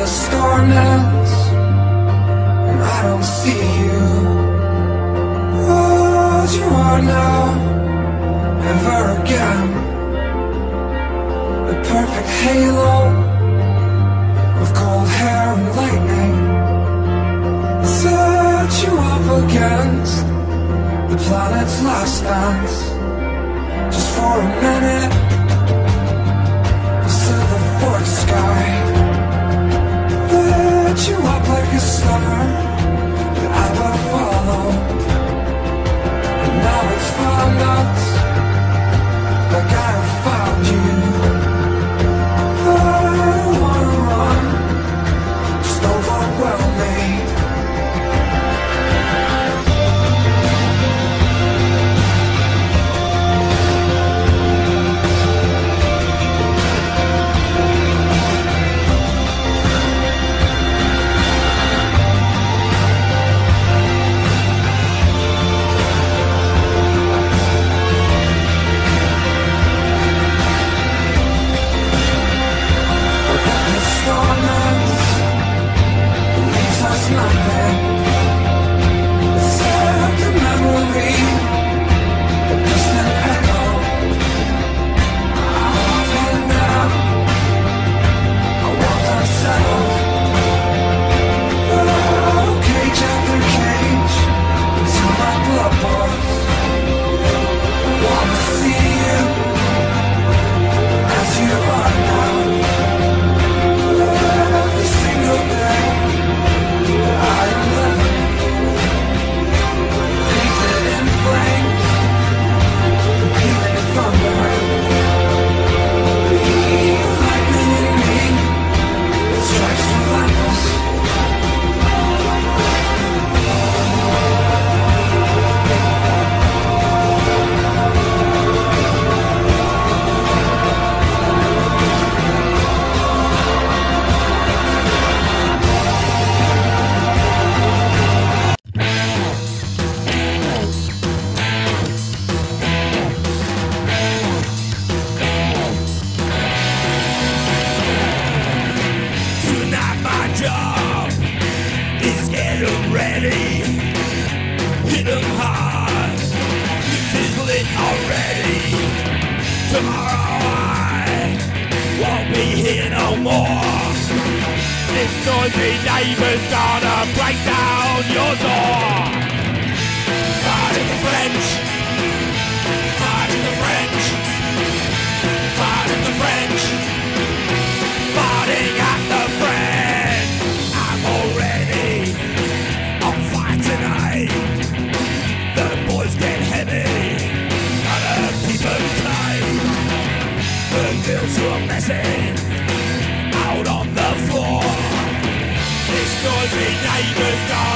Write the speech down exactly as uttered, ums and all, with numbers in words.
storm ends and I don't see you. What you are now, never again. The perfect halo of cold hair and lightning set you up against the planet's last dance. Just for a minute, the silver forked sky lit you up like a star that I will follow. And now it's found us, like I have found you. I don't wanna run, just overwhelm me. Nothing except a memory, a distant echo. I'm up and down, I want unsettled. Oh, cage after cage, until my blood boils. I wanna see you as you are now. Every single day I am living, painted in flames, peeling thunder. The lightning in me, it strikes relentless. Tomorrow I won't be here no more. This noisy neighbour's gonna break down your door. Fighting the French, fighting the French, fighting the French, fighting at the French. I'm already on fire tonight. The boys get heavy, gotta keep them tight. The girls who are messing out on the floor. This noisy neighbour's got